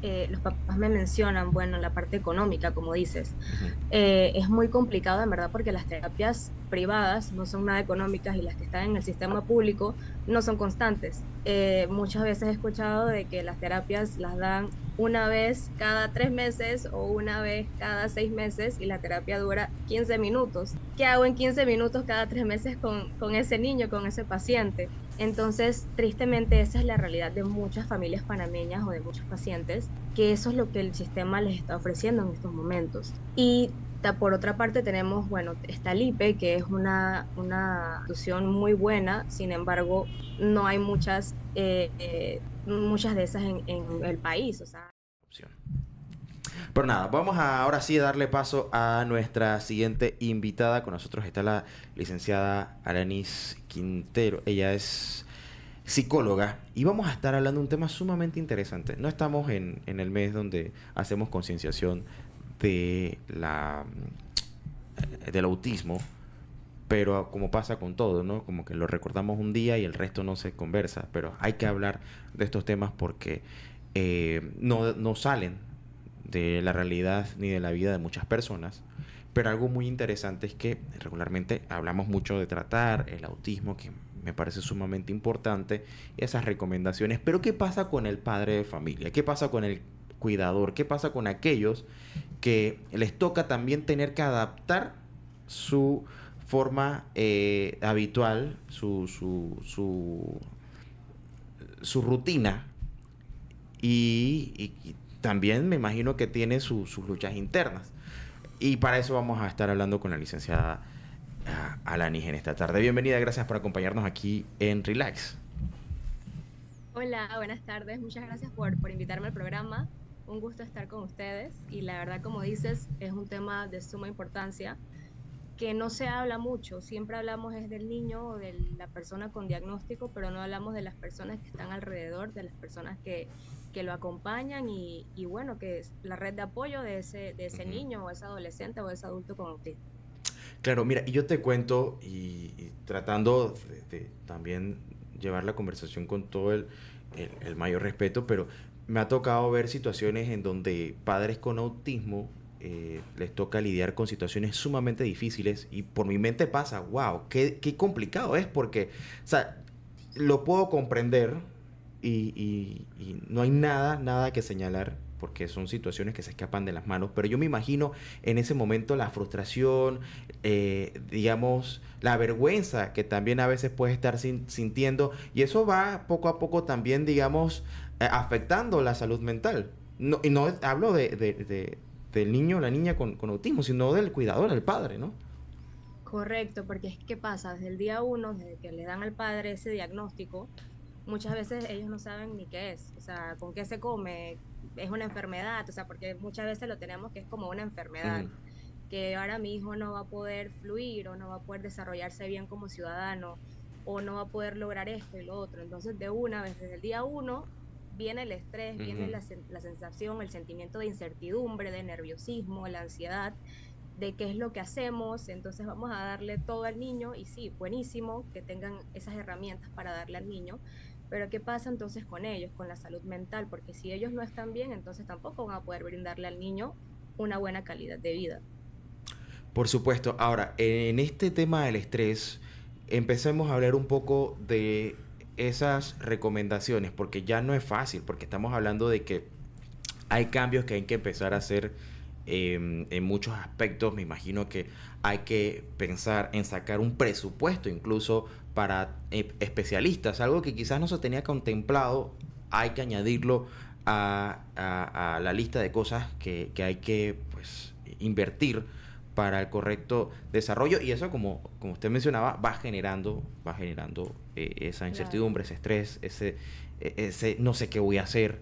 los papás me mencionan, bueno, la parte económica, como dices, Ujú. es muy complicado en verdad porque las terapias privadas no son nada económicas y las que están en el sistema público no son constantes. Muchas veces he escuchado de que las terapias las dan una vez cada 3 meses o una vez cada 6 meses y la terapia dura 15 minutos. ¿Qué hago en 15 minutos cada 3 meses con ese niño, con ese paciente? Entonces, tristemente, esa es la realidad de muchas familias panameñas o de muchos pacientes, que eso es lo que el sistema les está ofreciendo en estos momentos. Y por otra parte tenemos, bueno, está el IPE, que es una institución muy buena, sin embargo, no hay muchas de esas en el país, o sea. Opción. Pero nada, vamos a ahora sí darle paso a nuestra siguiente invitada. Con nosotros está la licenciada Aranis Quintero. Ella es psicóloga y vamos a estar hablando de un tema sumamente interesante. No estamos en el mes donde hacemos concienciación de del autismo, pero como pasa con todo, ¿no? Como que lo recordamos un día y el resto no se conversa, pero hay que hablar de estos temas porque no salen de la realidad ni de la vida de muchas personas. Pero algo muy interesante es que regularmente hablamos mucho de tratar el autismo, que me parece sumamente importante, esas recomendaciones. Pero ¿qué pasa con el padre de familia? ¿Qué pasa con el cuidador? ¿Qué pasa con aquellos que les toca también tener que adaptar su forma habitual, su rutina y también me imagino que tiene sus luchas internas? Y para eso vamos a estar hablando con la licenciada Alanis en esta tarde. Bienvenida, gracias por acompañarnos aquí en Relax. Hola, buenas tardes. Muchas gracias por invitarme al programa. Un gusto estar con ustedes y la verdad, como dices, es un tema de suma importancia que no se habla mucho. Siempre hablamos es del niño o de la persona con diagnóstico, pero no hablamos de las personas que están alrededor, de las personas que lo acompañan y bueno, que es la red de apoyo de ese Ujú. niño o ese adolescente o ese adulto con autismo. Claro, mira, y yo te cuento y tratando de también llevar la conversación con todo el mayor respeto, pero me ha tocado ver situaciones en donde padres con autismo les toca lidiar con situaciones sumamente difíciles y por mi mente pasa, wow, qué complicado es porque, o sea, lo puedo comprender y no hay nada que señalar porque son situaciones que se escapan de las manos, pero yo me imagino en ese momento la frustración, digamos, la vergüenza que también a veces puede estar sintiendo y eso va poco a poco también, digamos, afectando la salud mental. No, y no hablo del niño o la niña con autismo, sino del cuidador, el padre, ¿no? Correcto, porque es que pasa desde el día uno, desde que le dan al padre ese diagnóstico, muchas veces ellos no saben ni qué es, o sea, con qué se come, es una enfermedad, o sea, porque muchas veces lo tenemos que es como una enfermedad, Ujú. que ahora mi hijo no va a poder fluir o no va a poder desarrollarse bien como ciudadano o no va a poder lograr esto y lo otro. Entonces, de una vez, desde el día uno, viene el estrés, viene Ujú. la sensación, el sentimiento de incertidumbre, de nerviosismo, la ansiedad de qué es lo que hacemos, entonces vamos a darle todo al niño y sí, buenísimo que tengan esas herramientas para darle al niño, pero ¿qué pasa entonces con ellos, con la salud mental? Porque si ellos no están bien, entonces tampoco van a poder brindarle al niño una buena calidad de vida. Por supuesto. Ahora, en este tema del estrés, empecemos a hablar un poco de esas recomendaciones, porque ya no es fácil, porque estamos hablando de que hay cambios que hay que empezar a hacer en muchos aspectos. Me imagino que hay que pensar en sacar un presupuesto incluso para especialistas, algo que quizás no se tenía contemplado, hay que añadirlo a la lista de cosas que hay que pues, invertir para el correcto desarrollo y eso como usted mencionaba va generando esa Claro, incertidumbre, ese estrés, ese no sé qué voy a hacer.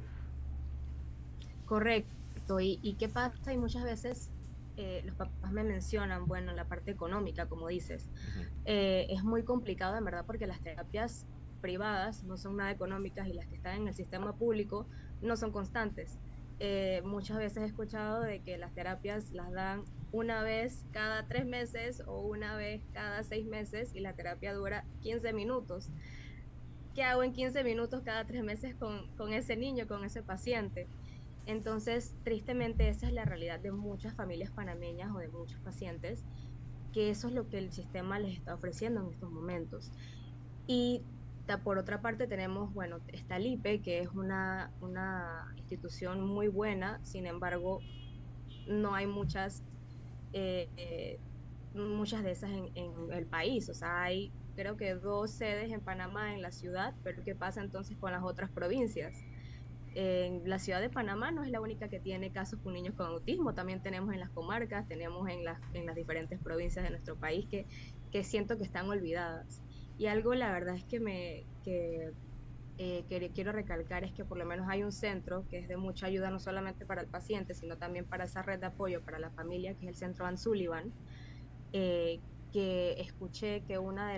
correcto. ¿Y qué pasa? Y muchas veces los papás me mencionan, bueno, la parte económica, como dices, Ujú. es muy complicado en verdad porque las terapias privadas no son nada económicas y las que están en el sistema público no son constantes. Muchas veces he escuchado de que las terapias las dan una vez cada 3 meses o una vez cada 6 meses y la terapia dura 15 minutos. ¿Qué hago en 15 minutos cada 3 meses con ese niño, con ese paciente? Entonces, tristemente, esa es la realidad de muchas familias panameñas o de muchos pacientes, que eso es lo que el sistema les está ofreciendo en estos momentos. Y por otra parte tenemos, bueno, está el IPE, que es una institución muy buena, sin embargo, no hay eh, eh, muchas de esas en el país. O sea, hay creo que dos sedes en Panamá, en la ciudad, pero ¿qué pasa entonces con las otras provincias? En la ciudad de Panamá no es la única que tiene casos con niños con autismo, también tenemos en las comarcas, tenemos en las diferentes provincias de nuestro país que siento que están olvidadas. Y algo, la verdad es que quiero recalcar es que por lo menos hay un centro que es de mucha ayuda no solamente para el paciente, sino también para esa red de apoyo para la familia, que es el Centro Ann Sullivan, eh, que escuché que una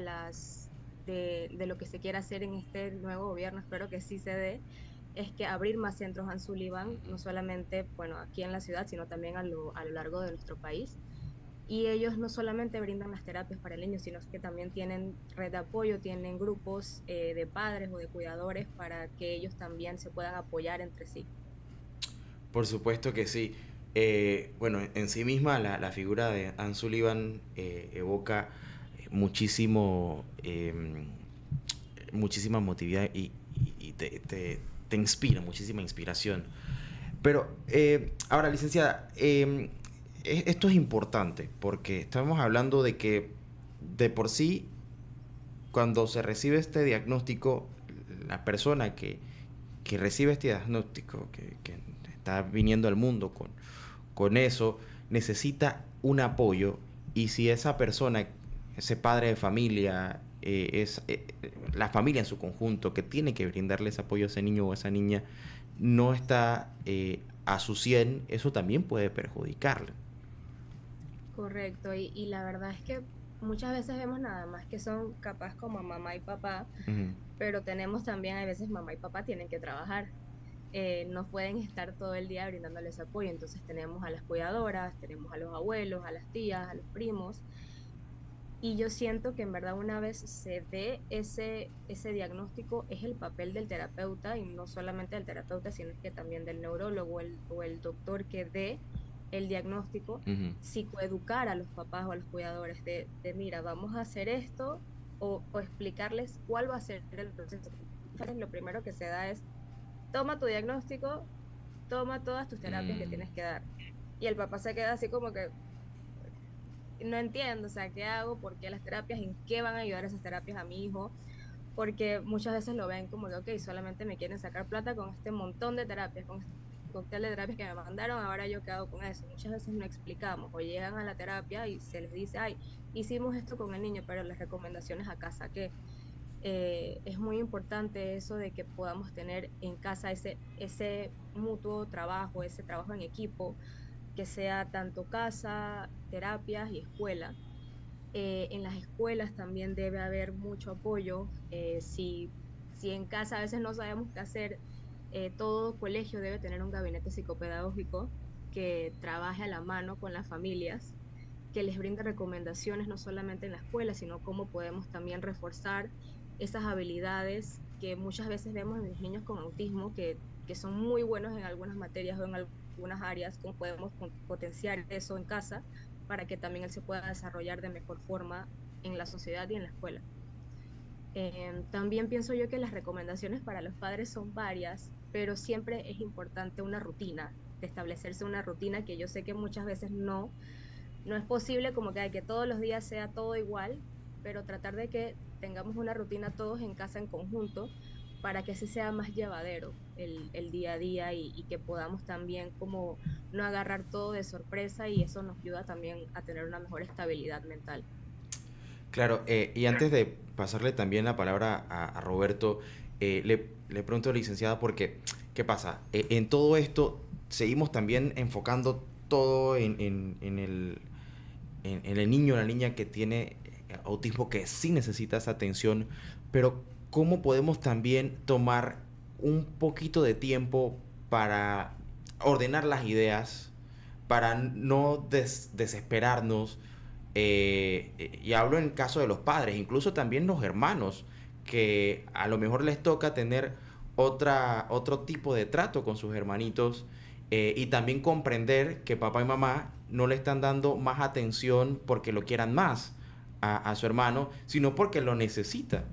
de lo que se quiere hacer en este nuevo gobierno, espero que sí se dé, es que abrir más centros Ann Sullivan, no solamente, bueno, aquí en la ciudad, sino también a lo largo de nuestro país. Y ellos no solamente brindan las terapias para el niño, sino que también tienen red de apoyo, tienen grupos de padres o de cuidadores para que ellos también se puedan apoyar entre sí. Por supuesto que sí. Bueno, en sí misma la figura de Anne Sullivan evoca muchísimo, muchísima emotividad y te inspira, muchísima inspiración. Pero ahora, licenciada, esto es importante porque estamos hablando de que de por sí, cuando se recibe este diagnóstico, la persona que recibe este diagnóstico, que está viniendo al mundo con eso, necesita un apoyo. Y si esa persona, ese padre de familia, la familia en su conjunto, que tiene que brindarle ese apoyo a ese niño o a esa niña, no está a su 100, eso también puede perjudicarle. Correcto, y la verdad es que muchas veces vemos nada más que son capaz como mamá y papá, Ujú. pero tenemos también, a veces mamá y papá tienen que trabajar, no pueden estar todo el día brindándoles apoyo, entonces tenemos a las cuidadoras, tenemos a los abuelos, a las tías, a los primos, y yo siento que en verdad una vez se dé ese diagnóstico es el papel del terapeuta, y no solamente del terapeuta, sino es que también del neurólogo o el doctor que dé el diagnóstico, Ujú. psicoeducar a los papás o a los cuidadores mira, vamos a hacer esto o explicarles cuál va a ser el proceso. Entonces, lo primero que se da es, toma tu diagnóstico, toma todas tus terapias que Mm. tienes que dar. Y el papá se queda así como que, no entiendo, o sea, ¿qué hago? ¿Por qué las terapias? ¿En qué van a ayudar esas terapias a mi hijo? Porque muchas veces lo ven como que, ok, solamente me quieren sacar plata con este montón de terapias, con este cóctel de terapias que me mandaron, ahora yo qué hago con eso. Muchas veces no explicamos o llegan a la terapia y se les dice, ay, hicimos esto con el niño, pero las recomendaciones a casa, ¿qué? Es muy importante eso de que podamos tener en casa ese mutuo trabajo, ese trabajo en equipo, que sea tanto casa, terapias y escuela. En las escuelas también debe haber mucho apoyo. Si en casa a veces no sabemos qué hacer, todo colegio debe tener un gabinete psicopedagógico que trabaje a la mano con las familias, que les brinde recomendaciones no solamente en la escuela, sino cómo podemos también reforzar esas habilidades que muchas veces vemos en los niños con autismo, que son muy buenos en algunas materias o en algunas áreas, cómo podemos potenciar eso en casa para que también él se pueda desarrollar de mejor forma en la sociedad y en la escuela. También pienso yo que las recomendaciones para los padres son varias, pero siempre es importante una rutina, de establecerse una rutina que yo sé que muchas veces no es posible como que todos los días sea todo igual, pero tratar de que tengamos una rutina todos en casa en conjunto para que ese sea más llevadero el día a día y que podamos también como no agarrar todo de sorpresa, y eso nos ayuda también a tener una mejor estabilidad mental. Claro, y antes de pasarle también la palabra a Roberto, le pregunto, licenciada, porque, ¿qué pasa? En todo esto seguimos también enfocando todo en el niño o la niña que tiene autismo, que sí necesita esa atención, pero ¿cómo podemos también tomar un poquito de tiempo para ordenar las ideas, para no desesperarnos? Y hablo en caso de los padres, incluso también los hermanos, que a lo mejor les toca tener otro tipo de trato con sus hermanitos Y también comprender que papá y mamá no le están dando más atención porque lo quieran más a su hermano, sino porque lo necesita.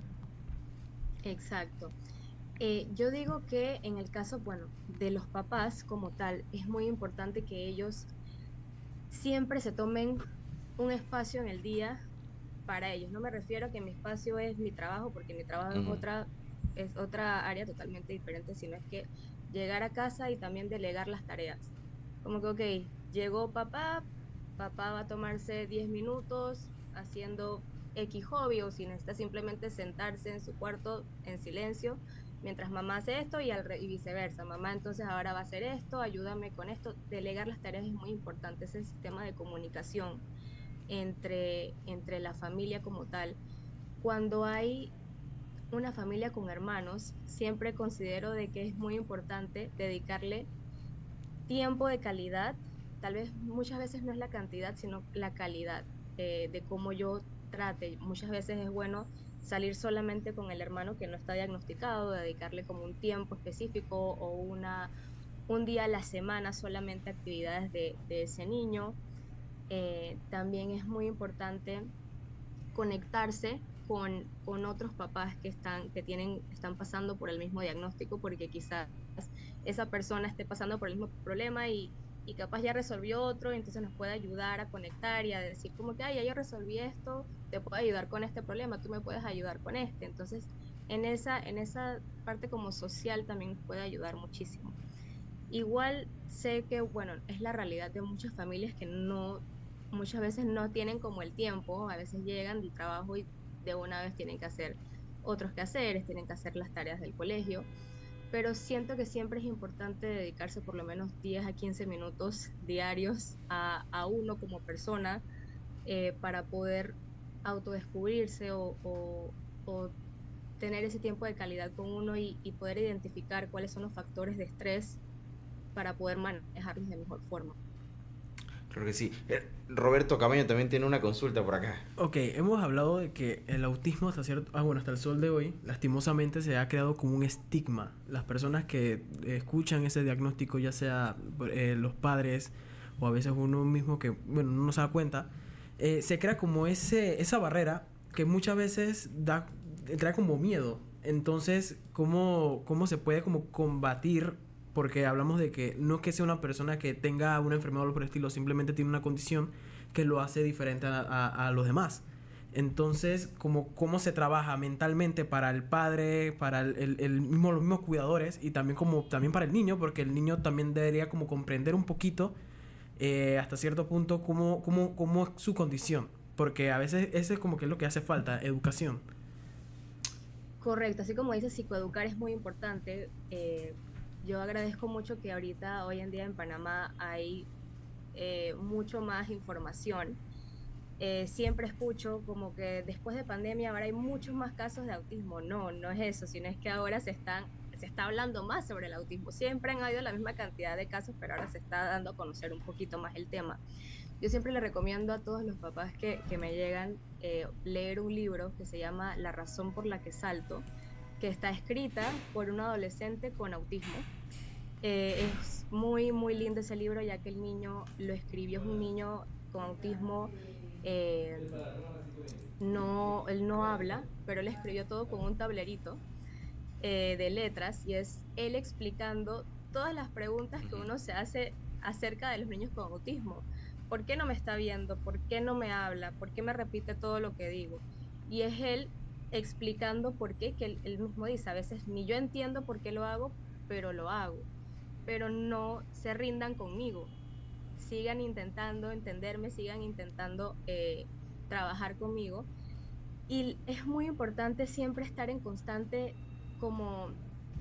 Exacto. Yo digo que en el caso, bueno, de los papás como tal, es muy importante que ellos siempre se tomen un espacio en el día para ellos. No me refiero a que mi espacio es mi trabajo, porque mi trabajo Ujú. es otra área totalmente diferente, sino es que llegar a casa y también delegar las tareas. Como que, ok, llegó papá, papá va a tomarse 10 minutos haciendo X hobby, o si necesita simplemente sentarse en su cuarto en silencio, mientras mamá hace esto y viceversa. Mamá entonces ahora va a hacer esto, ayúdame con esto. Delegar las tareas es muy importante, ese sistema de comunicación entre la familia como tal. Cuando hay una familia con hermanos, siempre considero de que es muy importante dedicarle tiempo de calidad. Tal vez muchas veces no es la cantidad, sino la calidad, de cómo yo trate. Muchas veces es bueno salir solamente con el hermano que no está diagnosticado, dedicarle como un tiempo específico o un día a la semana solamente a actividades de ese niño. También es muy importante conectarse con otros papás están pasando por el mismo diagnóstico, porque quizás esa persona esté pasando por el mismo problema y capaz ya resolvió otro, y entonces nos puede ayudar a conectar y a decir como que, ay, ya yo resolví esto, te puedo ayudar con este problema, tú me puedes ayudar con este. Entonces, en esa parte como social también nos puede ayudar muchísimo. Igual sé que, bueno, es la realidad de muchas familias que muchas veces no tienen como el tiempo, a veces llegan del trabajo y de una vez tienen que hacer otros quehaceres, tienen que hacer las tareas del colegio, pero siento que siempre es importante dedicarse por lo menos 10 a 15 minutos diarios a uno como persona, para poder autodescubrirse o tener ese tiempo de calidad con uno y poder identificar cuáles son los factores de estrés para poder manejarlos de mejor forma. Creo que sí. Roberto Camaño también tiene una consulta por acá. Ok, hemos hablado de que el autismo hasta cierto... bueno, hasta el sol de hoy, lastimosamente se ha creado como un estigma. Las personas que escuchan ese diagnóstico, ya sea los padres o a veces uno mismo que, bueno, no se da cuenta, se crea como esa barrera que muchas veces trae como miedo. Entonces, ¿cómo se puede como combatir? Porque hablamos de que no es que sea una persona que tenga una enfermedad o algo por el estilo, simplemente tiene una condición que lo hace diferente a los demás. Entonces, cómo se trabaja mentalmente para el padre, para los mismos cuidadores y también también para el niño, porque el niño también debería como comprender un poquito, hasta cierto punto, cómo es su condición. Porque a veces eso es como que es lo que hace falta, educación. Correcto, así como dices, psicoeducar es muy importante. Yo agradezco mucho que ahorita, hoy en día en Panamá, hay mucho más información. Siempre escucho como que después de pandemia ahora hay muchos más casos de autismo. No, no es eso, sino es que ahora se está hablando más sobre el autismo. Siempre han habido la misma cantidad de casos, pero ahora se está dando a conocer un poquito más el tema. Yo siempre le recomiendo a todos los papás que me llegan, leer un libro que se llama La razón por la que salto, que está escrita por un adolescente con autismo. Es muy, muy lindo ese libro, ya que el niño lo escribió, es un niño con autismo. eh, no, él no habla, pero él escribió todo con un tablerito, de letras, y es él explicando todas las preguntas que Ujú. uno se hace acerca de los niños con autismo. ¿Por qué no me está viendo? ¿Por qué no me habla? ¿Por qué me repite todo lo que digo? Y es él explicando por qué, que él mismo dice, a veces ni yo entiendo por qué lo hago, pero lo hago. Pero no se rindan conmigo, sigan intentando entenderme, sigan intentando trabajar conmigo. Y es muy importante siempre estar en constante como,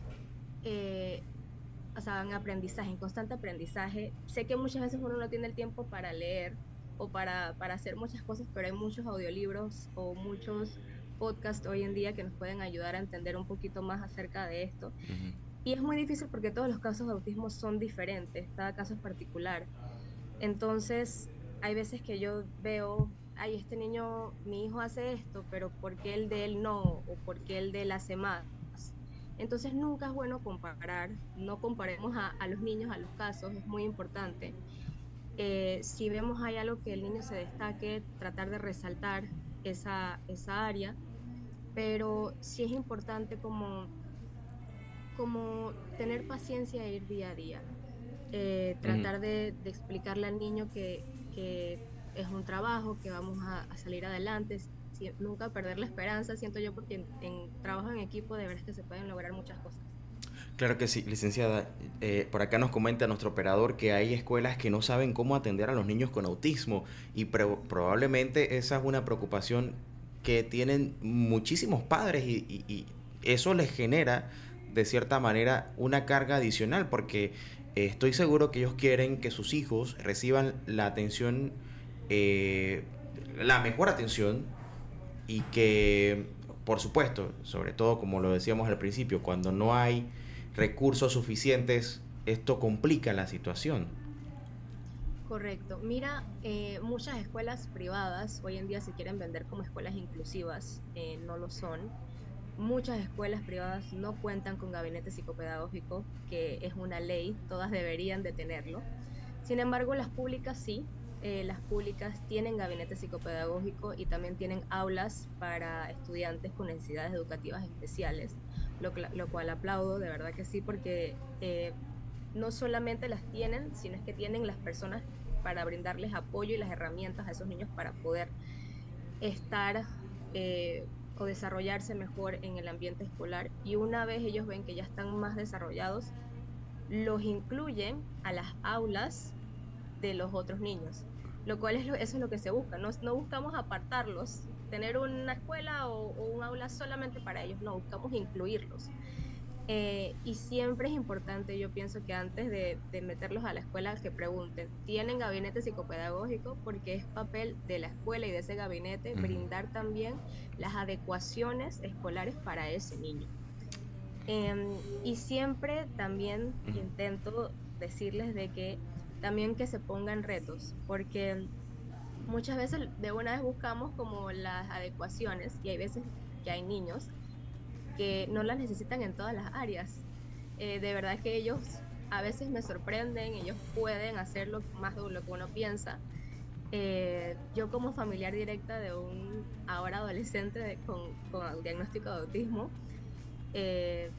eh, o sea, en aprendizaje, en constante aprendizaje. Sé que muchas veces uno no tiene el tiempo para leer o para hacer muchas cosas, pero hay muchos audiolibros o muchos podcasts hoy en día que nos pueden ayudar a entender un poquito más acerca de esto. Ujú. Y es muy difícil porque todos los casos de autismo son diferentes, cada caso es particular. Entonces, hay veces que yo veo, ay, este niño, mi hijo hace esto, pero ¿por qué el de él no? ¿O por qué el de él hace más? Entonces nunca es bueno comparar, no comparemos a los niños a los casos, es muy importante. Si vemos hay algo que el niño se destaque, tratar de resaltar esa área, pero sí es importante como tener paciencia e ir día a día. Ujú. Tratar de explicarle al niño que es un trabajo, que vamos a salir adelante, nunca perder la esperanza, siento yo, porque en trabajo en equipo de verdad es que se pueden lograr muchas cosas. Claro que sí, licenciada. Por acá nos comenta nuestro operador que hay escuelas que no saben cómo atender a los niños con autismo y probablemente esa es una preocupación que tienen muchísimos padres y eso les genera de cierta manera una carga adicional porque estoy seguro que ellos quieren que sus hijos reciban la atención, eh, la mejor atención y que, por supuesto, sobre todo como lo decíamos al principio, cuando no hay recursos suficientes, esto complica la situación. Correcto. Mira, muchas escuelas privadas hoy en día se quieren vender como escuelas inclusivas, no lo son. Muchas escuelas privadas no cuentan con gabinete psicopedagógico, que es una ley, todas deberían de tenerlo. Sin embargo, las públicas sí, las públicas tienen gabinete psicopedagógico y también tienen aulas para estudiantes con necesidades educativas especiales, lo cual aplaudo, de verdad que sí, porque no solamente las tienen, sino es que tienen las personas para brindarles apoyo y las herramientas a esos niños para poder estar o desarrollarse mejor en el ambiente escolar. Y una vez ellos ven que ya están más desarrollados, los incluyen a las aulas de los otros niños, lo cual eso es lo que se busca. No buscamos apartarlos, tener una escuela o un aula solamente para ellos, no, buscamos incluirlos. Y siempre es importante, yo pienso que antes de meterlos a la escuela, que pregunten, ¿tienen gabinete psicopedagógico? Porque es papel de la escuela y de ese gabinete Ujú, brindar también las adecuaciones escolares para ese niño. Y siempre también ujú, intento decirles de que también que se pongan retos, porque muchas veces de una vez buscamos como las adecuaciones y hay veces que hay niños que no las necesitan en todas las áreas. De verdad que ellos a veces me sorprenden, ellos pueden hacerlo más de lo que uno piensa. Yo como familiar directa de un ahora adolescente con diagnóstico de autismo, eh,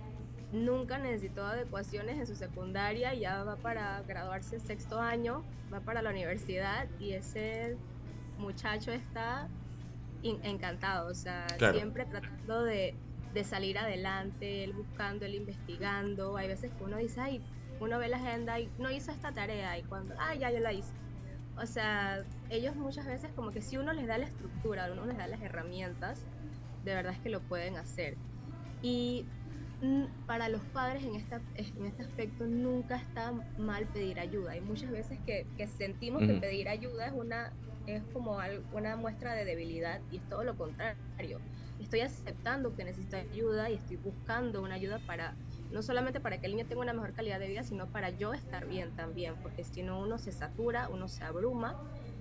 nunca necesitó adecuaciones en su secundaria, ya va para graduarse sexto año, va para la universidad y ese muchacho está encantado, o sea, claro. siempre tratando de salir adelante, él buscando, él investigando. Hay veces que uno dice, ay, uno ve la agenda y no hizo esta tarea y cuando, ay, ya yo la hice. O sea, ellos muchas veces como que si uno les da la estructura, uno les da las herramientas, de verdad es que lo pueden hacer. Y para los padres en este aspecto nunca está mal pedir ayuda. Hay muchas veces que sentimos que Ujú. pedir ayuda es como una muestra de debilidad y es todo lo contrario. Estoy aceptando que necesito ayuda y estoy buscando una ayuda para, no solamente para que el niño tenga una mejor calidad de vida, sino para yo estar bien también, porque si no uno se satura, uno se abruma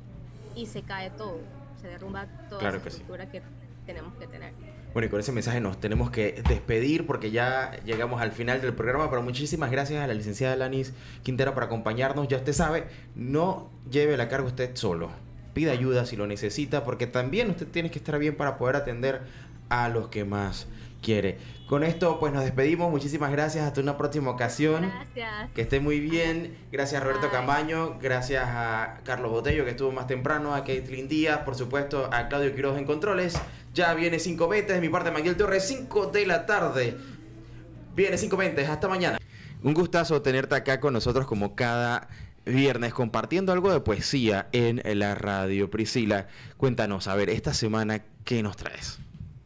y se cae todo, se derrumba toda esa Claro que sí. estructura que tenemos que tener. Bueno, y con ese mensaje nos tenemos que despedir porque ya llegamos al final del programa, pero muchísimas gracias a la licenciada Lanis Quintero por acompañarnos. Ya usted sabe, no lleve la carga usted solo. Pida ayuda si lo necesita porque también usted tiene que estar bien para poder atender a los que más quiere. Con esto pues nos despedimos. Muchísimas gracias. Hasta una próxima ocasión. Gracias. Que esté muy Hasta- bien. Gracias a Roberto Bye. Camaño. Gracias a Carlos Botello que estuvo más temprano. A Caitlin Díaz. Por supuesto a Claudio Quiroz en controles. Ya viene 5:20. De mi parte Miguel Torres. 5 de la tarde. Viene 5:20. Hasta mañana. Un gustazo tenerte acá con nosotros como cada viernes compartiendo algo de poesía en la radio. Priscila, cuéntanos, a ver, esta semana, ¿qué nos traes?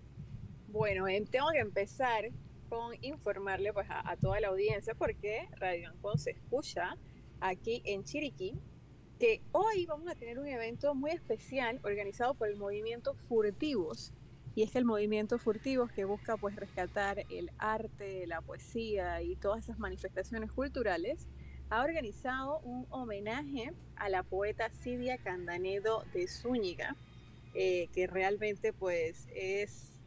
Bueno, tengo que empezar con informarle pues a toda la audiencia porque Radio Ancon se escucha aquí en Chiriquí, que hoy vamos a tener un evento muy especial organizado por el movimiento Furtivos. Y es que el movimiento Furtivos, que busca pues rescatar el arte, la poesía y todas esas manifestaciones culturales, ha organizado un homenaje a la poeta Sidia Candanedo de Zúñiga, que realmente pues es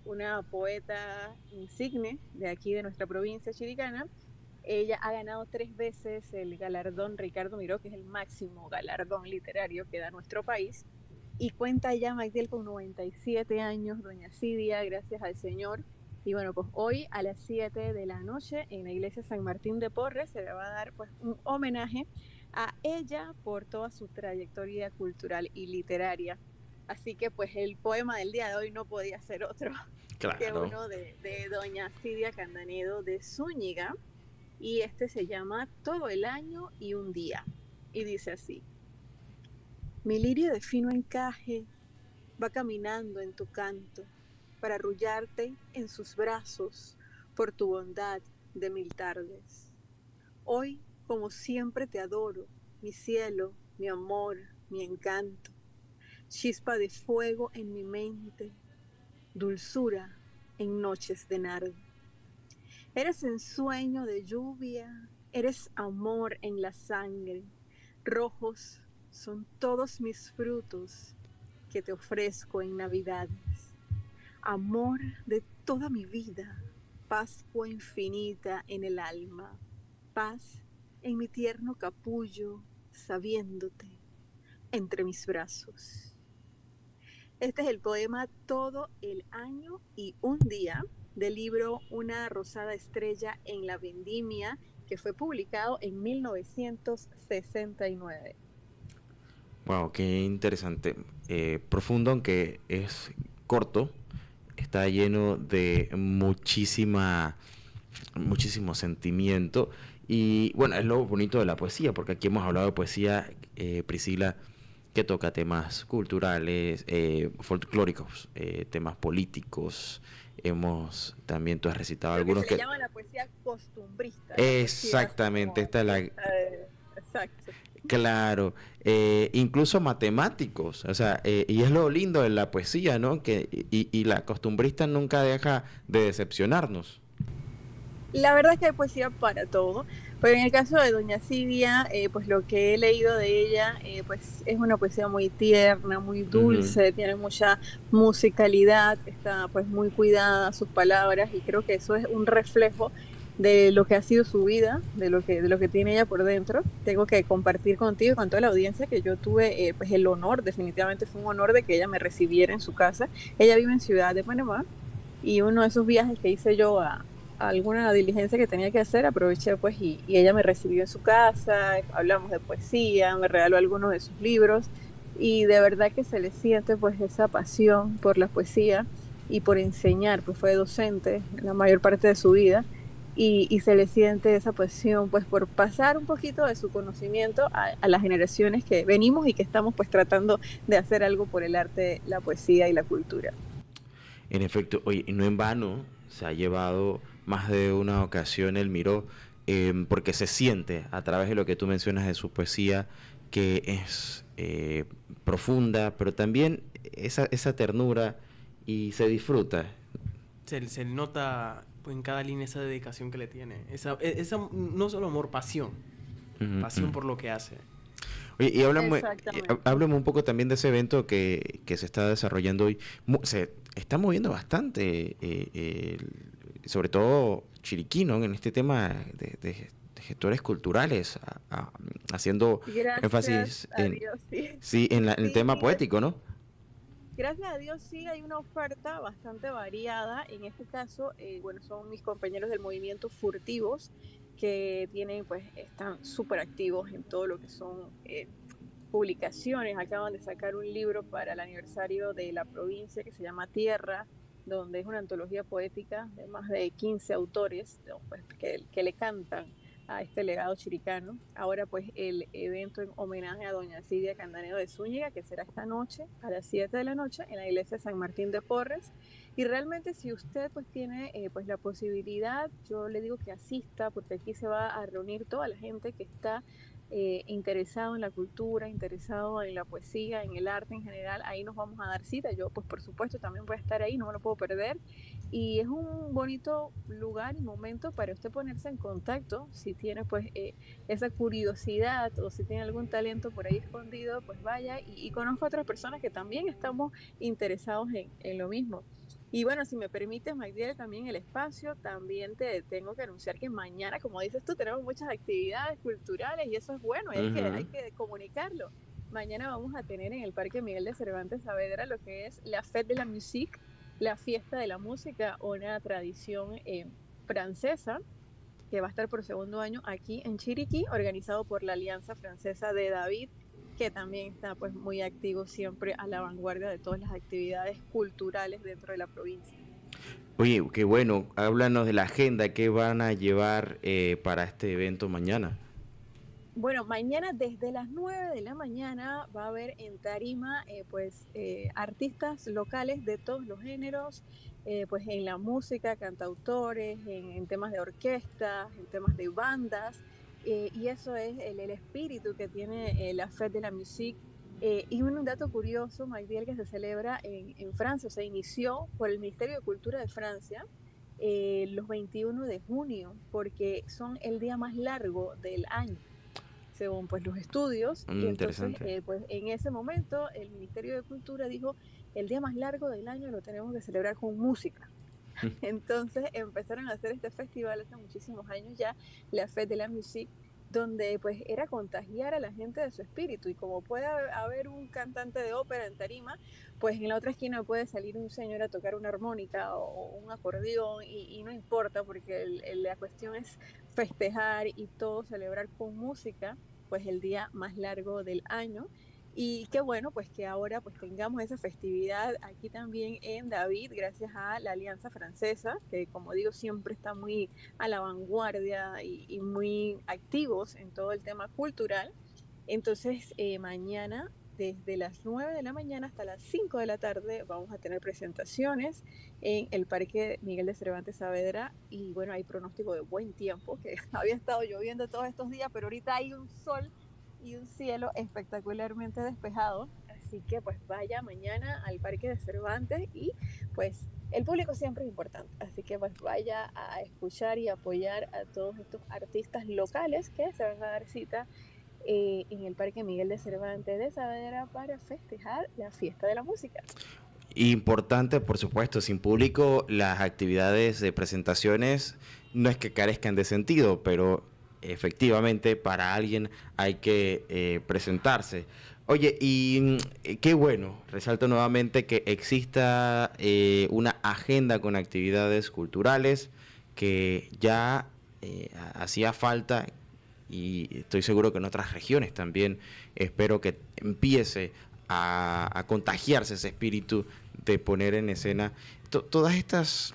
una poeta insigne de aquí de nuestra provincia chiricana. Ella ha ganado 3 veces el galardón Ricardo Miró, que es el máximo galardón literario que da nuestro país. Y cuenta ya Magdiel con 97 años, doña Cidia, gracias al Señor. Y bueno, pues hoy a las 7 de la noche en la iglesia San Martín de Porres se le va a dar pues un homenaje a ella por toda su trayectoria cultural y literaria. Así que pues el poema del día de hoy no podía ser otro que Claro. uno de doña Cidia Candanedo de Zúñiga, y este se llama Todo el año y un día, y dice así: mi lirio de fino encaje va caminando en tu canto para arrullarte en sus brazos por tu bondad de 1000 tardes. Hoy, como siempre, te adoro, mi cielo, mi amor, mi encanto, chispa de fuego en mi mente, dulzura en noches de nardo. Eres ensueño de lluvia, eres amor en la sangre, rojos son todos mis frutos que te ofrezco en Navidades. Amor de toda mi vida, Pascua infinita en el alma, paz en mi tierno capullo, sabiéndote entre mis brazos. Este es el poema Todo el año y un día del libro Una rosada estrella en la vendimia, que fue publicado en 1969. Wow, qué interesante. Profundo, aunque es corto, está lleno de muchísimo sentimiento. Y bueno, es lo bonito de la poesía, porque aquí hemos hablado de poesía, Priscila, que toca temas culturales, folclóricos, temas políticos. Hemos también, tú has recitado Lo que algunos se le que... llama la poesía costumbrista, la poesía así Exactamente, como... esta es la... Exacto. Claro, incluso matemáticos, o sea, y es lo lindo de la poesía, ¿no? Que, y la costumbrista nunca deja de decepcionarnos. La verdad es que hay poesía para todo, pero en el caso de doña Cidia, pues lo que he leído de ella, pues es una poesía muy tierna, muy Ujú. dulce, tiene mucha musicalidad, está pues muy cuidada sus palabras, y creo que eso es un reflejo de lo que ha sido su vida, de lo que tiene ella por dentro. Tengo que compartir contigo y con toda la audiencia que yo tuve pues el honor, definitivamente fue un honor de que ella me recibiera en su casa. Ella vive en Ciudad de Panamá, y uno de esos viajes que hice yo a alguna diligencia que tenía que hacer, aproveché pues y ella me recibió en su casa, hablamos de poesía, me regaló algunos de sus libros, y de verdad que se le siente pues esa pasión por la poesía y por enseñar, pues fue docente la mayor parte de su vida, y se le siente esa pasión pues por pasar un poquito de su conocimiento a las generaciones que venimos y que estamos pues tratando de hacer algo por el arte, la poesía y la cultura. En efecto, oye, y no en vano se ha llevado más de una ocasión el Miró, porque se siente a través de lo que tú mencionas de su poesía, que es profunda, pero también esa ternura y se disfruta. Se nota pues, en cada línea esa dedicación que le tiene. Esa no solo amor, pasión. Ujú, Pasión ujú. por lo que hace. Oye, y Exactamente. háblame un poco también de ese evento que se está desarrollando hoy. Se está moviendo bastante, sobre todo Chiriquí, ¿no? En este tema de gestores culturales, haciendo Gracias énfasis a Dios, sí. sí, en el tema Sí, poético, ¿no? gracias a Dios sí hay una oferta bastante variada. En este caso, bueno, son mis compañeros del movimiento Furtivos, que tienen, pues, están súper activos en todo lo que son publicaciones. Acaban de sacar un libro para el aniversario de la provincia que se llama Tierra, donde es una antología poética de más de 15 autores, ¿no? Pues, que le cantan a este legado chiricano. Ahora pues el evento en homenaje a doña Cidia Candanedo de Zúñiga, que será esta noche a las 7 de la noche en la iglesia de San Martín de Porres. Y realmente si usted pues tiene pues la posibilidad, yo le digo que asista, porque aquí se va a reunir toda la gente que está interesado en la cultura, interesado en la poesía, en el arte en general. Ahí nos vamos a dar cita. Yo pues por supuesto también voy a estar ahí, no me lo puedo perder. Y es un bonito lugar y momento para usted ponerse en contacto, si tiene pues esa curiosidad, o si tiene algún talento por ahí escondido, pues vaya y conozca a otras personas que también estamos interesados en lo mismo. Y bueno, si me permites, Magdiel, también el espacio, también te tengo que anunciar que mañana, como dices tú, tenemos muchas actividades culturales y eso es bueno, y hay Ujú. que comunicarlo. Mañana vamos a tener en el Parque Miguel de Cervantes Saavedra lo que es la Fête de la Musique, la fiesta de la música, una tradición francesa que va a estar por segundo año aquí en Chiriquí, organizado por la Alianza Francesa de David, que también está pues muy activo siempre a la vanguardia de todas las actividades culturales dentro de la provincia. Oye, qué bueno. Háblanos de la agenda que van a llevar para este evento mañana. Bueno, mañana desde las 9 de la mañana va a haber en tarima artistas locales de todos los géneros, pues en la música, cantautores, en temas de orquestas, en temas de bandas, y eso es el espíritu que tiene la Fête de la Musique. Y un dato curioso, Magdiel, que se celebra en Francia, o sea, inició por el Ministerio de Cultura de Francia los 21 de junio, porque son el día más largo del año según pues los estudios, y entonces Interesante. pues en ese momento el Ministerio de Cultura dijo el día más largo del año lo tenemos que celebrar con música. Entonces empezaron a hacer este festival hace muchísimos años ya, la Fête de la Musique, donde pues era contagiar a la gente de su espíritu, y como puede haber un cantante de ópera en tarima, pues en la otra esquina puede salir un señor a tocar una armónica o un acordeón, y no importa porque la cuestión es festejar y todo celebrar con música, pues el día más largo del año. Y qué bueno, pues que ahora pues tengamos esa festividad aquí también en David, gracias a la Alianza Francesa, que como digo siempre está muy a la vanguardia y muy activos en todo el tema cultural. Entonces mañana desde las 9 de la mañana hasta las 5 de la tarde vamos a tener presentaciones en el Parque Miguel de Cervantes Saavedra, y bueno, hay pronóstico de buen tiempo, que había estado lloviendo todos estos días, pero ahorita hay un sol y un cielo espectacularmente despejado, así que pues vaya mañana al Parque de Cervantes, y pues el público siempre es importante, así que pues vaya a escuchar y apoyar a todos estos artistas locales que se van a dar cita en el Parque Miguel de Cervantes de Saavedra para festejar la fiesta de la música. Importante, por supuesto, sin público las actividades de presentaciones no es que carezcan de sentido, pero efectivamente para alguien hay que presentarse. Oye, y qué bueno, resalto nuevamente que exista una agenda con actividades culturales que ya hacía falta, y estoy seguro que en otras regiones también espero que empiece a contagiarse ese espíritu de poner en escena todas estas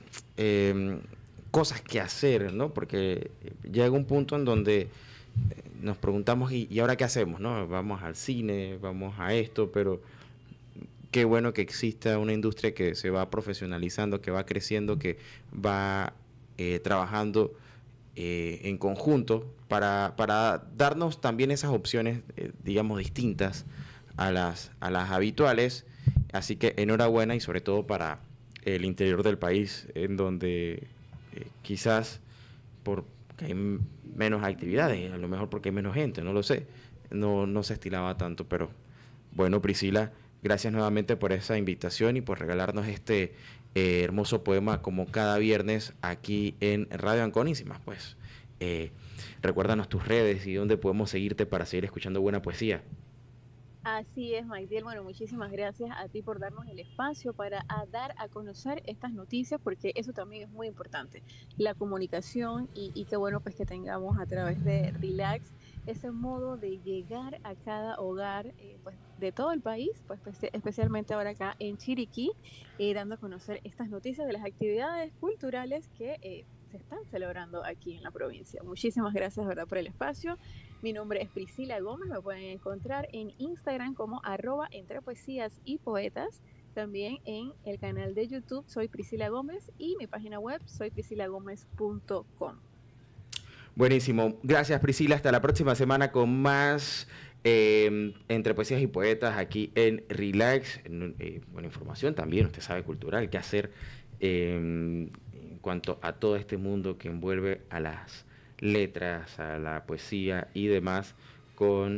cosas que hacer, ¿no? Porque llega un punto en donde nos preguntamos, ¿y ahora qué hacemos? ¿No? Vamos al cine, vamos a esto, pero qué bueno que exista una industria que se va profesionalizando, que va creciendo, que va trabajando en conjunto para darnos también esas opciones, digamos, distintas a las habituales. Así que enhorabuena, y sobre todo para el interior del país, en donde quizás porque hay menos actividades, a lo mejor porque hay menos gente, no lo sé, no se estilaba tanto, pero bueno, Priscila, gracias nuevamente por esa invitación y por regalarnos este hermoso poema como cada viernes aquí en Radio Anconísimas. Pues recuérdanos tus redes y dónde podemos seguirte para seguir escuchando buena poesía. Así es, Maitiel. Bueno, muchísimas gracias a ti por darnos el espacio para dar a conocer estas noticias, porque eso también es muy importante, la comunicación, y qué bueno pues que tengamos a través de Relax ese modo de llegar a cada hogar pues de todo el país, pues especialmente ahora acá en Chiriquí, dando a conocer estas noticias de las actividades culturales que se están celebrando aquí en la provincia. Muchísimas gracias, ¿verdad?, por el espacio. Mi nombre es Priscila Gómez, me pueden encontrar en Instagram como @entrepoesías y poetas, también en el canal de YouTube soy Priscila Gómez, y mi página web soypriscilagomez.com. Buenísimo, gracias Priscila, hasta la próxima semana con más Entre Poesías y Poetas aquí en Relax. Buena información también, usted sabe, cultural, qué hacer en cuanto a todo este mundo que envuelve a las letras, a la poesía y demás, con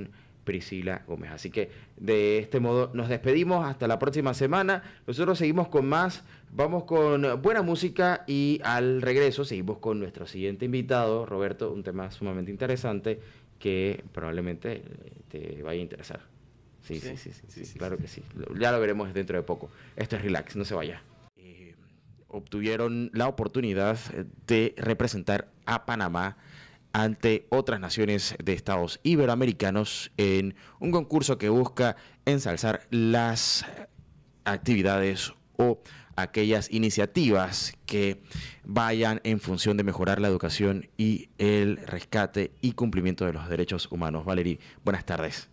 Priscila Gómez. Así que de este modo nos despedimos hasta la próxima semana. Nosotros seguimos con más, vamos con buena música y al regreso seguimos con nuestro siguiente invitado, Roberto, un tema sumamente interesante que probablemente te vaya a interesar. Sí, claro que sí. Ya lo veremos dentro de poco. Esto es Relax, no se vaya. Obtuvieron la oportunidad de representar a Panamá ante otras naciones de estados iberoamericanos en un concurso que busca ensalzar las actividades o aquellas iniciativas que vayan en función de mejorar la educación y el rescate y cumplimiento de los derechos humanos. Valerie, buenas tardes.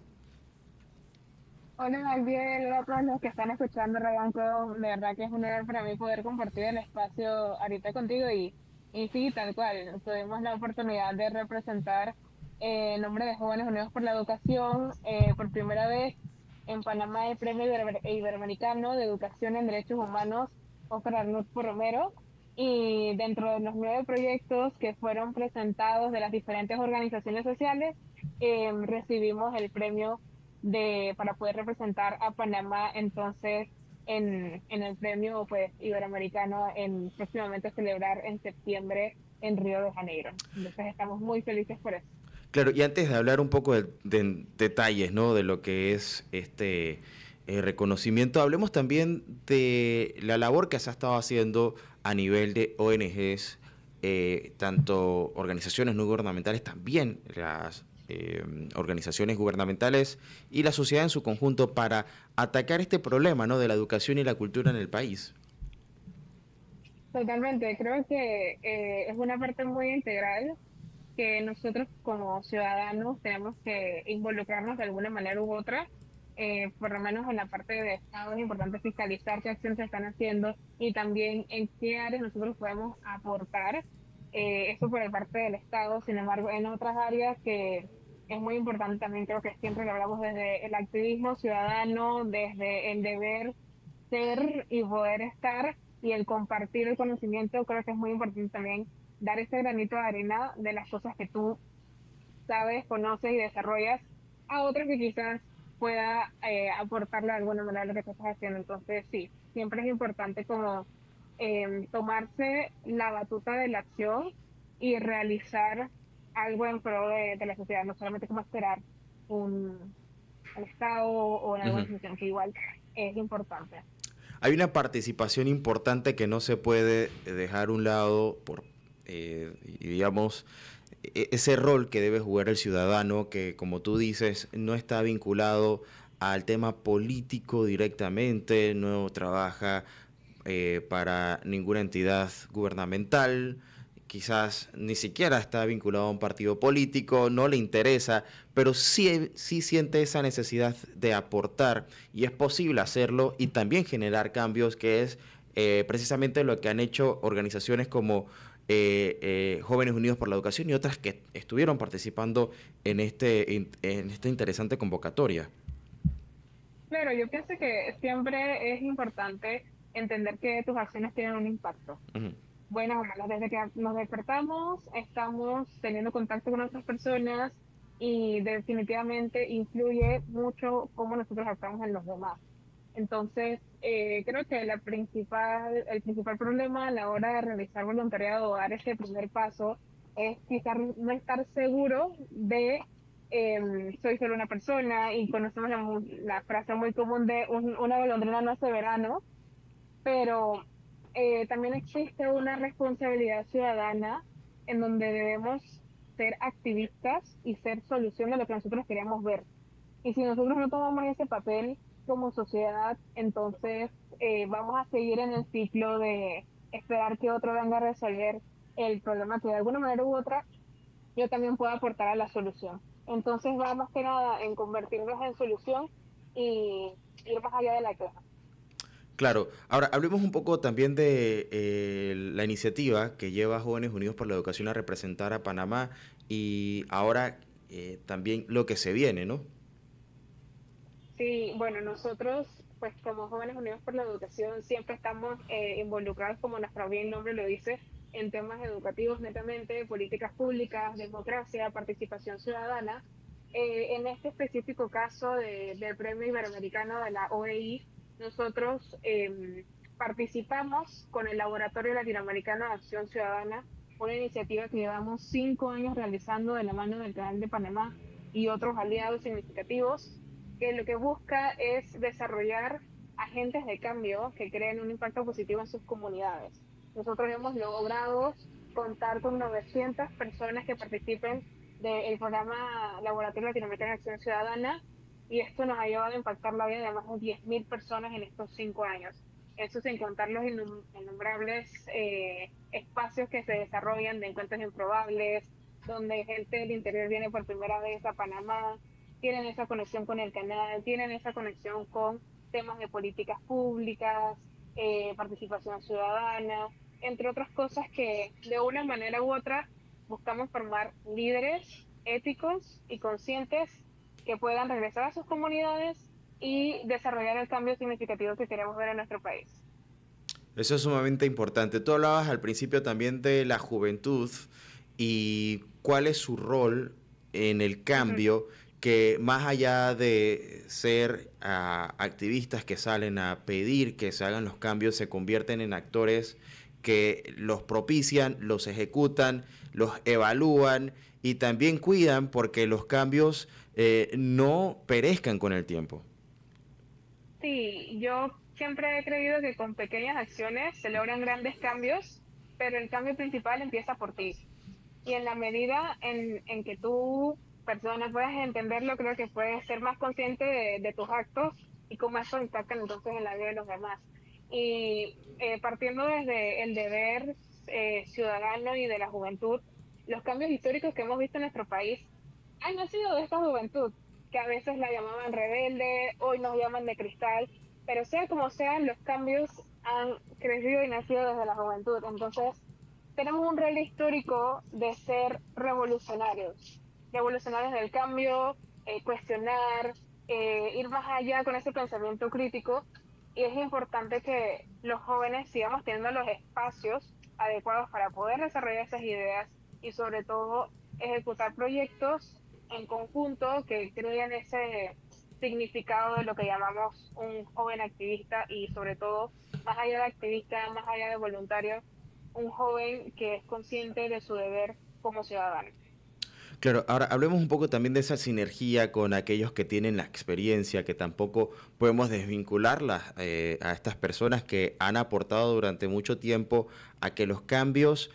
Hola, Gabriel, hola a todos los que están escuchando Rebanco. De verdad que es un honor para mí poder compartir el espacio ahorita contigo y sí, tal cual. Tuvimos la oportunidad de representar en nombre de Jóvenes Unidos por la Educación por primera vez en Panamá el Premio Iberoamericano de Educación en Derechos Humanos Óscar Arnulfo Romero. Y dentro de los 9 proyectos que fueron presentados de las diferentes organizaciones sociales, recibimos el premio para poder representar a Panamá entonces en el premio pues iberoamericano próximamente celebrar en septiembre en Río de Janeiro. Entonces estamos muy felices por eso. Claro, y antes de hablar un poco de detalles, ¿no?, de lo que es este reconocimiento, hablemos también de la labor que se ha estado haciendo a nivel de ONGs, tanto organizaciones no gubernamentales, también las organizaciones gubernamentales y la sociedad en su conjunto para atacar este problema, ¿no?, de la educación y la cultura en el país. Totalmente, creo que es una parte muy integral que nosotros como ciudadanos tenemos que involucrarnos de alguna manera u otra. Por lo menos en la parte de Estado es importante fiscalizar qué acciones se están haciendo y también en qué áreas nosotros podemos aportar. Eso por el parte del Estado. Sin embargo, en otras áreas que es muy importante también, creo que siempre lo hablamos desde el activismo ciudadano, desde el deber ser y poder estar y el compartir el conocimiento. Creo que es muy importante también dar ese granito de arena de las cosas que tú sabes, conoces y desarrollas a otros que quizás pueda aportarle de alguna manera lo que estás haciendo. Entonces sí, siempre es importante como tomarse la batuta de la acción y realizar algo en pro de la sociedad, no solamente como esperar un Estado o una organización, que igual es importante. Hay una participación importante que no se puede dejar a un lado por, digamos, ese rol que debe jugar el ciudadano, que como tú dices, no está vinculado al tema político directamente, no trabaja para ninguna entidad gubernamental, quizás ni siquiera está vinculado a un partido político, no le interesa, pero sí siente esa necesidad de aportar y es posible hacerlo y también generar cambios, que es precisamente lo que han hecho organizaciones como Jóvenes Unidos por la Educación y otras que estuvieron participando en esta interesante convocatoria. Claro, yo pienso que siempre es importante entender que tus acciones tienen un impacto. Buenas o malas, desde que nos despertamos estamos teniendo contacto con otras personas y definitivamente influye mucho cómo nosotros actuamos en los demás. Entonces, creo que el principal problema a la hora de realizar voluntariado o dar ese primer paso es quizás no estar seguro de soy solo una persona, y conocemos la frase muy común de una golondrina no hace verano, pero también existe una responsabilidad ciudadana en donde debemos ser activistas y ser solución de lo que nosotros queremos ver. Y si nosotros no tomamos ese papel como sociedad, entonces vamos a seguir en el ciclo de esperar que otro venga a resolver el problema que de alguna manera u otra yo también puedo aportar a la solución. Entonces va más que nada en convertirnos en solución y ir más allá de la queja. Claro. Ahora, hablemos un poco también de la iniciativa que lleva Jóvenes Unidos por la Educación a representar a Panamá y ahora también lo que se viene, ¿no? Sí, bueno, nosotros, pues como Jóvenes Unidos por la Educación, siempre estamos involucrados, como nuestro bien nombre lo dice, en temas educativos netamente, políticas públicas, democracia, participación ciudadana. En este específico caso del Premio Iberoamericano de la OEI, nosotros participamos con el Laboratorio Latinoamericano de Acción Ciudadana, una iniciativa que llevamos 5 años realizando de la mano del Canal de Panamá y otros aliados significativos, que lo que busca es desarrollar agentes de cambio que creen un impacto positivo en sus comunidades. Nosotros hemos logrado contar con 900 personas que participen del programa Laboratorio Latinoamericano de Acción Ciudadana, y esto nos ha llevado a impactar la vida de más de 10.000 personas en estos 5 años. Eso sin contar los innumerables espacios que se desarrollan de encuentros improbables, donde gente del interior viene por primera vez a Panamá, tienen esa conexión con el canal, tienen esa conexión con temas de políticas públicas, participación ciudadana, entre otras cosas que de una manera u otra buscamos formar líderes éticos y conscientes que puedan regresar a sus comunidades y desarrollar el cambio significativo que queremos ver en nuestro país. Eso es sumamente importante. Tú hablabas al principio también de la juventud y cuál es su rol en el cambio, que más allá de ser activistas que salen a pedir que se hagan los cambios, se convierten en actores que los propician, los ejecutan, los evalúan y también cuidan porque los cambios no perezcan con el tiempo. Sí, yo siempre he creído que con pequeñas acciones se logran grandes cambios, pero el cambio principal empieza por ti. Y en la medida en que tú, persona, puedas entenderlo, creo que puedes ser más consciente de tus actos y cómo eso impacta entonces en la vida de los demás. Y partiendo desde el deber ciudadano y de la juventud, los cambios históricos que hemos visto en nuestro país han nacido de esta juventud, que a veces la llamaban rebelde, hoy nos llaman de cristal, pero sea como sea, los cambios han crecido y nacido desde la juventud. Entonces, tenemos un rol histórico de ser revolucionarios, revolucionarios del cambio, cuestionar, ir más allá con ese pensamiento crítico, y es importante que los jóvenes sigamos teniendo los espacios adecuados para poder desarrollar esas ideas y sobre todo ejecutar proyectos en conjunto que crean ese significado de lo que llamamos un joven activista y sobre todo, más allá de activista, más allá de voluntario, un joven que es consciente de su deber como ciudadano. Claro, ahora hablemos un poco también de esa sinergia con aquellos que tienen la experiencia, que tampoco podemos desvincularlas a estas personas que han aportado durante mucho tiempo a que los cambios